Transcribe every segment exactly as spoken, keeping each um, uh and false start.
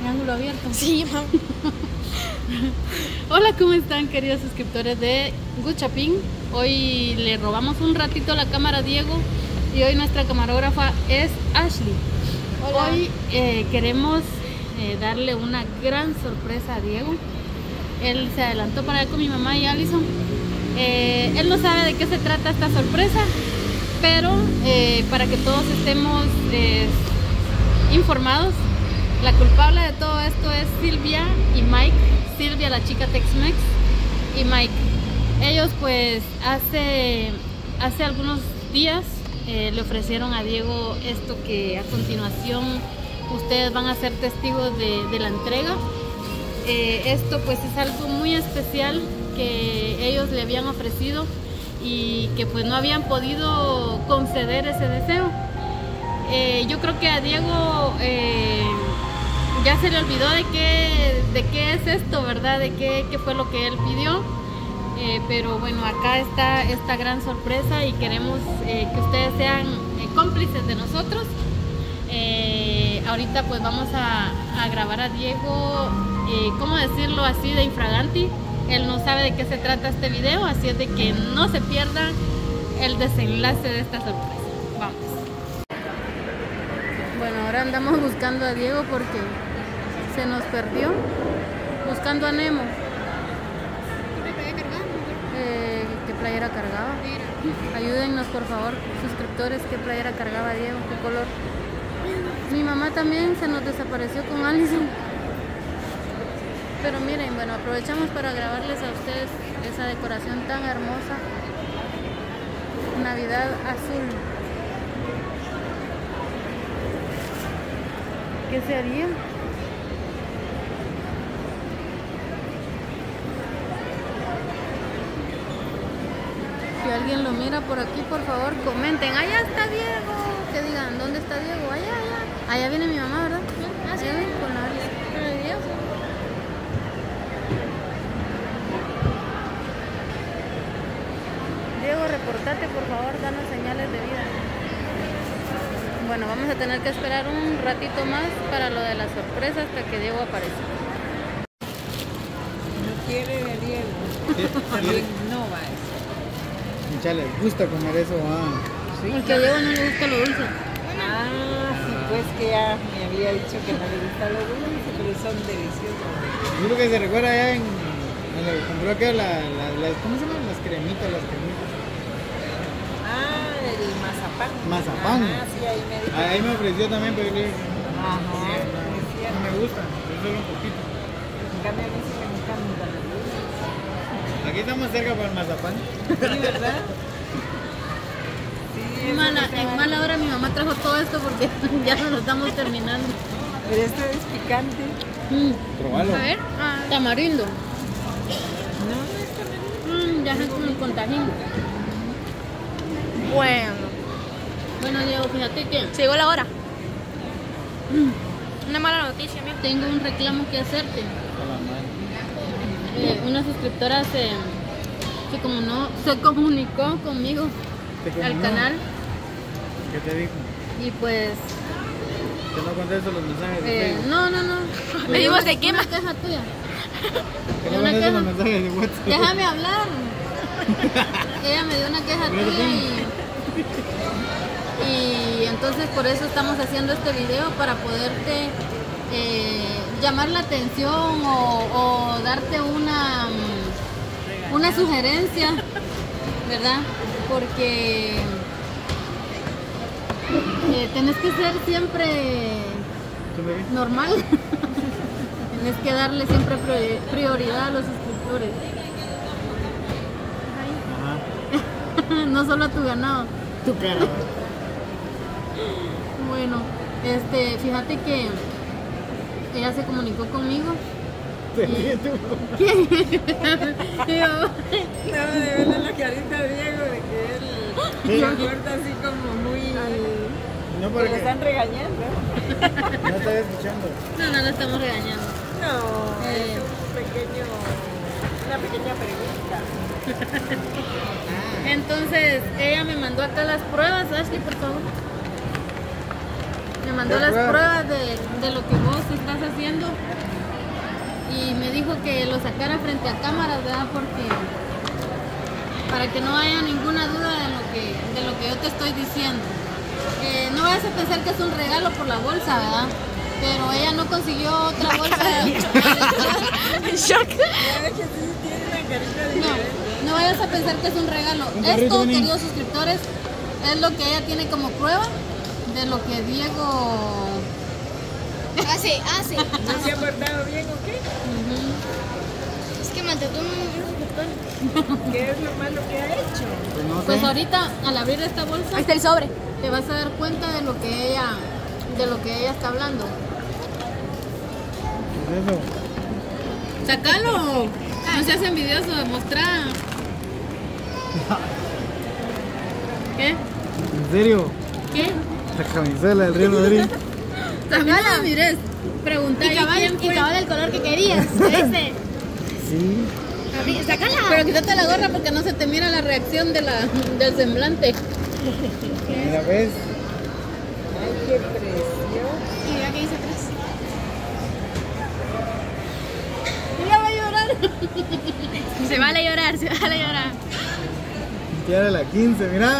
ángulo abierto. Sí, mamá. Hola, ¿cómo están, queridos suscriptores de Guchapín? Hoy le robamos un ratito la cámara a Diego y hoy nuestra camarógrafa es Ashley. Hola. Hoy eh, queremos eh, darle una gran sorpresa a Diego. Él se adelantó para ir con mi mamá y Allison. Eh, él no sabe de qué se trata esta sorpresa, pero eh, para que todos estemos eh, informados, la culpable de todo esto es Silvia y Mike. Silvia, la chica Tex-Mex, y Mike. Ellos pues hace, hace algunos días eh, le ofrecieron a Diego esto que a continuación ustedes van a ser testigos de, de la entrega. Eh, esto pues es algo muy especial que ellos le habían ofrecido y que pues no habían podido conceder ese deseo. Eh, yo creo que a Diego eh, ya se le olvidó de qué, de qué es esto, ¿verdad? De qué, qué fue lo que él pidió. Eh, pero bueno, acá está esta gran sorpresa y queremos eh, que ustedes sean eh, cómplices de nosotros. Eh, ahorita pues vamos a, a grabar a Diego, eh, ¿cómo decirlo así de infraganti? Él no sabe de qué se trata este video, así es de que no se pierdan el desenlace de esta sorpresa. Vamos. Bueno, ahora andamos buscando a Diego porque se nos perdió. Buscando a Nemo. Eh, ¿Qué playera cargaba? Ayúdennos por favor, suscriptores, ¿qué playera cargaba Diego? ¿Qué color? Mi mamá también se nos desapareció con Allison. Pero miren, bueno, aprovechamos para grabarles a ustedes esa decoración tan hermosa. Navidad azul. ¿Qué se haría? Si alguien lo mira por aquí, por favor, comenten. Allá está Diego. Que digan, ¿dónde está Diego? Allá, allá. Allá viene mi mamá, ¿verdad? Ah, sí. Allá viene con la Alice. Ay, Dios. Diego, reportate, por favor, danos señales de vida. Bueno, vamos a tener que esperar un ratito más para lo de la sorpresa hasta que Diego aparezca. No quiere de Diego. También no va a eso. Ya les gusta comer eso, ah. ¿Sí? Porque a Diego no le gusta lo dulce. Ah, sí, pues que ya me había dicho que no le gusta lo dulce, pero son deliciosos. Yo creo que se recuerda allá en. Donde compró acá la, la, la- ¿cómo se llaman? Las cremitas, las cremitas. Ah, el mazapán. Mazapán. Ah, sí, ahí me dijo. Ahí me ofreció también, pero yo le dije, Ajá, no, es no cierto. me gusta, yo solo un poquito. En cambio a mí sí me encanta los dulces. Aquí estamos cerca para el mazapán. Sí, ¿verdad? Sí, En eso mala, que te en va- mala hora mi mamá trajo todo esto porque ya nos lo estamos terminando. Pero esto es picante. Mm. Probalo. A ver, tamarindo. No, no es tamarindo. Mm, ya es con, con tajín. Bueno, Bueno, Diego, fíjate que se llegó la hora. Una mala noticia, amigo. tengo un reclamo que hacerte. A la madre. Eh, una suscriptora se, se, como no, se comunicó conmigo ¿Te al comunicó? canal ¿Qué te dijo? y pues Que no contesto los mensajes de eh, Facebook. no, no, no. Me dimos de quema. Una queja tuya. Que no una contesto queja. los mensajes de WhatsApp. Déjame hablar. Ella me dio una queja Pero tuya y, y entonces por eso estamos haciendo este video para poderte eh, llamar la atención o, o darte una, mm, una sugerencia, ¿verdad? Porque eh, tenés que ser siempre ¿Tú me viste? normal. Tienes que darle siempre priori- prioridad a los suscriptores. Ajá. No solo a tu ganado. Tu cara. Bueno, este, fíjate que ella se comunicó conmigo. Te ríes tú. Y yo, No, de verle la carita de Diego de que él se porta así como muy... No, Que porque lo están regañando. no estaba escuchando. no, no la estamos regañando. No, Eh. es un pequeño... Una pequeña pregunta. Entonces, ella me mandó acá las pruebas, Ashley, por favor. Me mandó ¿Qué las pruebas? pruebas de, de lo que vos estás haciendo y me dijo que lo sacara frente a cámaras, ¿verdad? Porque para que no haya ninguna duda de lo que, de lo que yo te estoy diciendo. Eh, no vayas a pensar que es un regalo por la bolsa, ¿verdad? Pero ella no consiguió otra bolsa. Shock. No, no vayas a pensar que es un regalo. Un carrito, Esto, vení. queridos suscriptores, es lo que ella tiene como prueba de lo que Diego... Hace, hace. ¿No se ha portado bien o qué? Ujú. Es que maltrató a un doctor. ¿Qué es lo malo que ha hecho? Pues no sé. Pues ahorita, al abrir esta bolsa, Ahí está el sobre. te vas a dar cuenta de lo que ella, de lo que ella está hablando. ¿Qué es eso? ¡Sácalo! No seas envidioso, mostrar. ¿Qué? ¿En serio? ¿Qué? La camiseta del Real Madrid. También la mires. Pregunta Y ahí cabal, quién y fue. cabal el color que querías. Ese. Sí. Abrí- Sácala. Pero quítate la gorra porque no se te mira la reacción de la, del semblante. Mira, ¿ves? Ay, qué precioso. Y mira qué dice atrás. Ella va a llorar. Se vale llorar, se vale llorar. Tía de la quince, mira.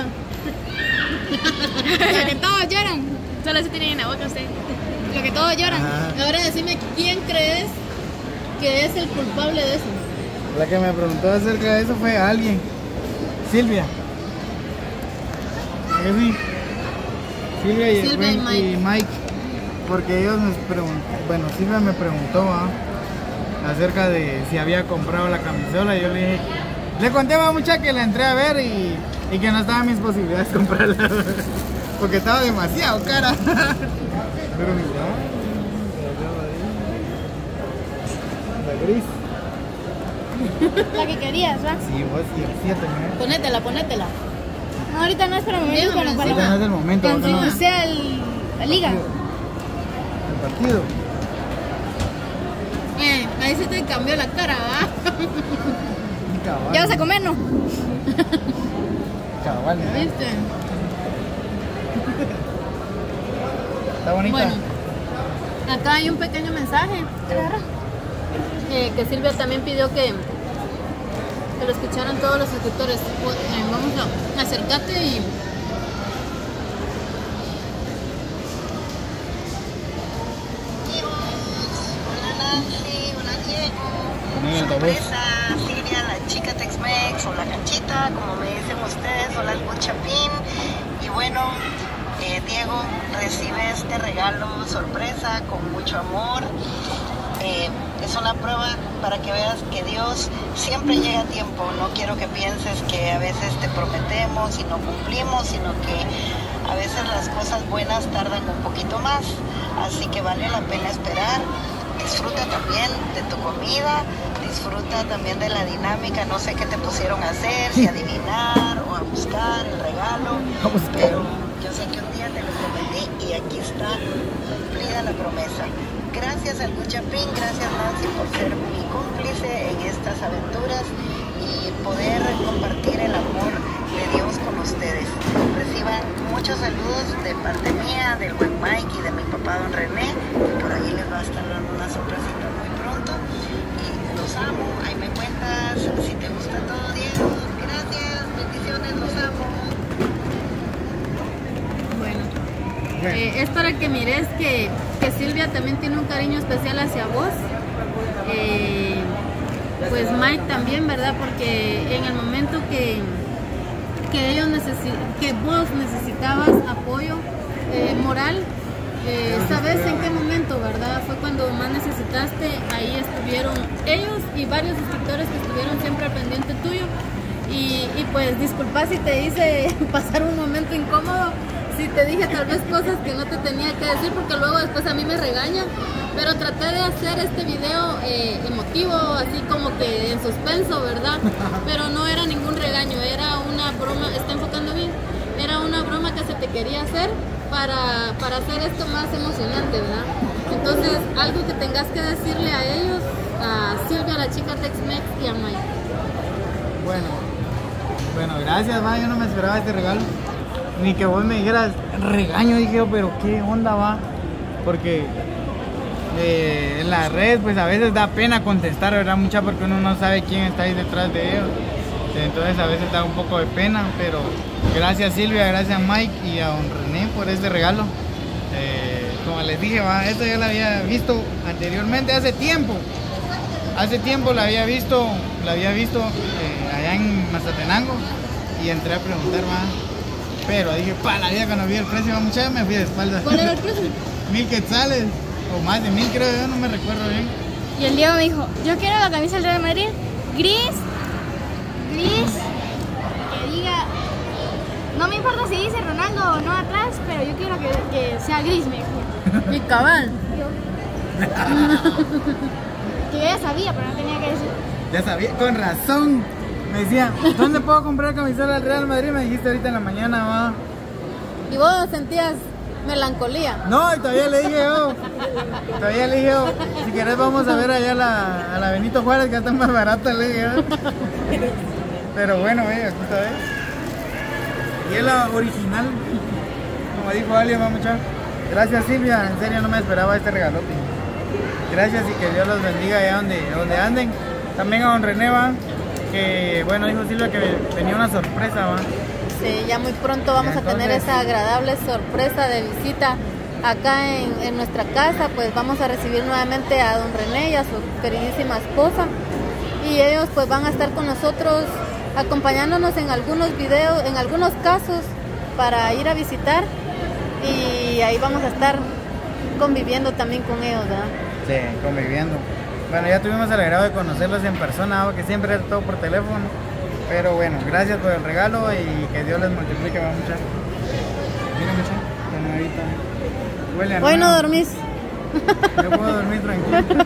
Lo que todos lloran. Solo se tienen en la boca usted. Lo que todos lloran. Ajá. Ahora decime quién crees que es el culpable de eso. La que me preguntó acerca de eso fue alguien. Silvia. ¿A que sí? Silvia y, el Silvia y buen- Mike. y Mike. Porque ellos me preguntaron, bueno, Silvia me preguntó ¿ah? acerca de si había comprado la camisola y yo le dije, le conté a mucha que la entré a ver y, y que no estaban mis posibilidades de comprarla porque estaba demasiado cara. Pero mira, la gris. La que querías, ¿va? Sí, vos y el siete, mira. Ponétela, ponétela. No, ahorita no es para momento, Déjame, pero sí. para Ahorita no es el momento, cuando ahorita no. sea el, la liga. El partido. Eh, ahí se te cambió la cara, ¿va? Y cabal. Ya vas a comer, ¿no? Cabal, mira. ¿Viste? Está bonita. Bueno, acá hay un pequeño mensaje eh, que Silvia también pidió que, que lo escucharan todos los suscriptores. Pues, eh, vamos a acercarte y... Hola Nancy, hola Diego. Ponen el altavoz. Sorpresa, Silvia, la chica Tex-Mex o la canchita, como me dicen ustedes, hola el Buchapín. Y bueno, eh, Diego recibe este regalo sorpresa con mucho amor. Eh, es una prueba para que veas que Dios siempre llega a tiempo. No quiero que pienses que a veces te prometemos y no cumplimos, sino que a veces las cosas buenas tardan un poquito más. Así que vale la pena esperar. Disfruta también de tu comida, disfruta también de la dinámica. No sé qué te pusieron a hacer, si adivinar o a buscar el regalo. A buscar. Pero yo sé que un día te lo prometí y aquí está cumplida la promesa. Gracias al Buchapín, gracias Nancy por ser mi cómplice en estas aventuras y poder compartir el amor de Dios con ustedes. Reciban muchos saludos de parte mía, del buen Mike y de mi papá don René. Por ahí les va a estar dando una sorpresita muy pronto. Y los amo, ahí me cuentas si te gusta todo, Diego. Gracias, bendiciones, los amo. Bueno, Bueno, eh, es para que mires que, que Silvia también tiene un cariño especial hacia vos. Eh, pues Mike también, ¿verdad? Porque en el momento que, que ellos necesi- que vos necesitabas apoyo eh, moral, eh, ¿sabes en qué momento, verdad? Fue cuando más necesitaste, ahí estuvieron ellos y varios suscriptores que estuvieron siempre al pendiente tuyo. Y, y pues disculpa si te hice pasar un momento incómodo, si te dije tal vez cosas que no te tenía que decir, porque luego después a mí me regañan. Pero traté de hacer este video eh, emotivo, así como que en suspenso, ¿verdad? Pero no era ningún regaño, era una broma, ¿está enfocando bien? Era una broma que se te quería hacer para, para hacer esto más emocionante, ¿verdad? Entonces, algo que tengas que decirle a ellos, a Silvia, la chica Tex-Mex y a Mike. bueno. Bueno, gracias, va. Yo no me esperaba este regalo. ni que vos me dijeras regaño, dije yo, pero qué onda va, porque eh, en la red pues a veces da pena contestar, ¿verdad? Mucha, porque uno no sabe quién está ahí detrás de ellos, entonces a veces da un poco de pena, pero gracias Silvia, gracias Mike y a don René por este regalo. Eh, como les dije, va, esto yo lo había visto anteriormente, hace tiempo, hace tiempo la había visto, la había visto eh, allá en Mazatenango y entré a preguntar, va, pero dije, pa, la vida cuando vi el precio, va, muchacha, me fui de espaldas. ¿Cuál era el precio? Mil quetzales, o más de mil creo yo, no me recuerdo bien. Y el Diego me dijo, yo quiero la camisa del Real Madrid, gris, gris, que diga, no me importa si dice Ronaldo o no atrás, pero yo quiero que, que sea gris, me dijo. Y cabal. Que yo ya sabía, pero no tenía que decir. Ya sabía, con razón. Me decía, ¿dónde puedo comprar camisola del Real Madrid? Me dijiste ahorita en la mañana, va. Y vos sentías melancolía. No, y todavía le dije yo, todavía le dije yo, si querés vamos a ver allá a la, a la Benito Juárez, que está más barata, le dije yo. Pero bueno, eh, aquí está, ¿eh? Y es la original, como dijo alguien, va, mucha. Gracias Silvia, en serio no me esperaba este regalote. Gracias y que Dios los bendiga allá donde, donde anden. También a don René, va, que bueno, dijo Silvia que tenía una sorpresa, va. Sí, ya muy pronto vamos Entonces, a tener esa agradable sorpresa de visita acá en, en nuestra casa. Pues vamos a recibir nuevamente a don René y a su queridísima esposa, y ellos pues van a estar con nosotros acompañándonos en algunos videos, en algunos casos, para ir a visitar, y ahí vamos a estar conviviendo también con ellos, ¿verdad? Sí, conviviendo. Bueno, ya tuvimos el agrado de conocerlos en persona, que siempre era todo por teléfono. Pero bueno, gracias por el regalo y que Dios les multiplique, va, mucha. Mira, mucha, la nuevita. Huele a Hoy no nueva. dormís. Yo puedo dormir tranquilo.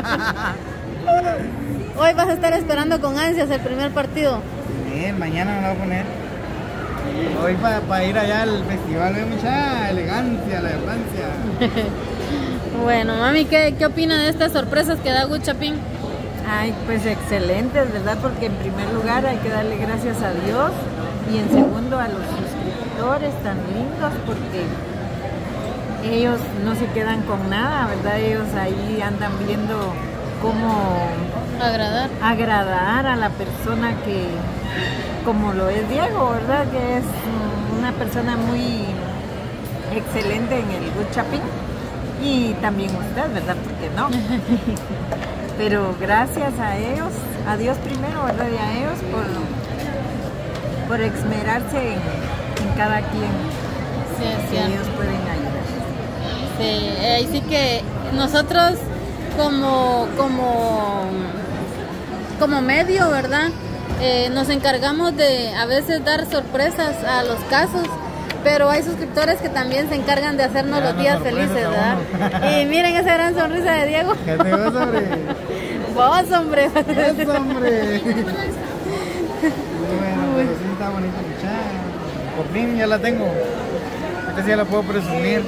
Hoy vas a estar esperando con ansias el primer partido. Bien, mañana me lo voy a poner. Hoy para pa ir allá al festival, ve, mucha elegancia, la elegancia. Bueno, mami, ¿qué, qué opina de estas sorpresas que da Guchapín? Ay, pues excelentes, ¿verdad? Porque en primer lugar hay que darle gracias a Dios y en segundo a los suscriptores tan lindos, porque ellos no se quedan con nada, ¿verdad? Ellos ahí andan viendo cómo Agradar. agradar a la persona que, como lo es Diego, ¿verdad? Que es mm, una persona muy excelente en el Good Shopping, y también usted, ¿verdad? ¿Por qué no? Pero gracias a ellos, a Dios primero, ¿verdad? Y a ellos por, por esmerarse en, en cada quien, Sí, es que cierto. ellos pueden ayudar. Sí, ahí sí que nosotros como, como, como medio, ¿verdad? Eh, nos encargamos de a veces dar sorpresas a los casos, pero hay suscriptores que también se encargan de hacernos Ya los no días sorpresas felices, a ¿verdad? uno. Y miren esa gran sonrisa de Diego. ¿Qué te gusta, hombre? Vos, hombre. Eso, hombre. Bueno, pero sí está bonita, muchacha. Por fin ya la tengo. Esta sí ya la puedo presumir.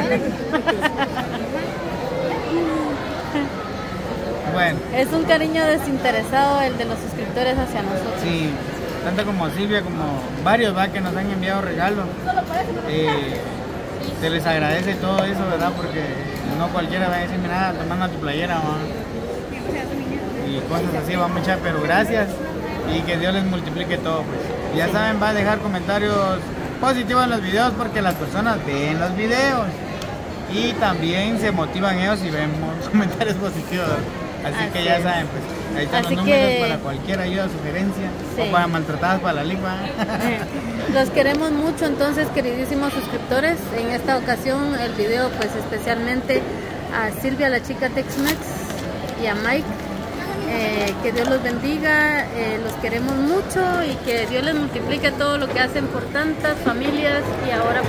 Bueno, Es un cariño desinteresado el de los suscriptores hacia nosotros. sí, tanto como Silvia como varios, va, que nos han enviado regalos. Eh, se les agradece todo eso, ¿verdad? Porque no cualquiera va a decir, mira, tomando tu playera, va. Y cosas así, va, mucha, pero gracias y que Dios les multiplique todo, pues. Ya saben, va a dejar comentarios positivos en los videos porque las personas ven los videos y también se motivan ellos y ven comentarios positivos. Así, Así que ya es. saben, pues ahí están Así los números que- para cualquier ayuda, sugerencia, Sí. o para maltratadas para la lengua. Los queremos mucho, entonces, queridísimos suscriptores. En esta ocasión el video pues especialmente a Silvia, la chica Tex-Mex, y a Mike. Eh, que Dios los bendiga, eh, los queremos mucho y que Dios les multiplique todo lo que hacen por tantas familias y ahora